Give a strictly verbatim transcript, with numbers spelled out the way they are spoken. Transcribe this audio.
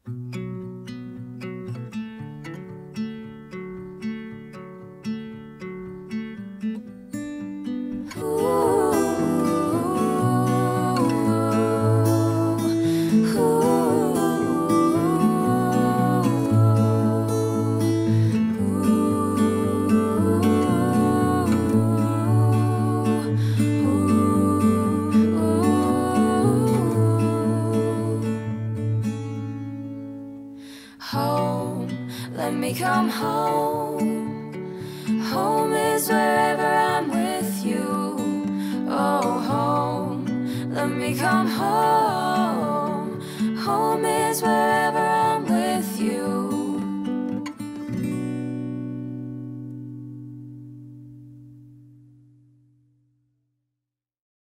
Home, let me come home. Home is wherever I'm with you. Oh, home, let me come home. Home is wherever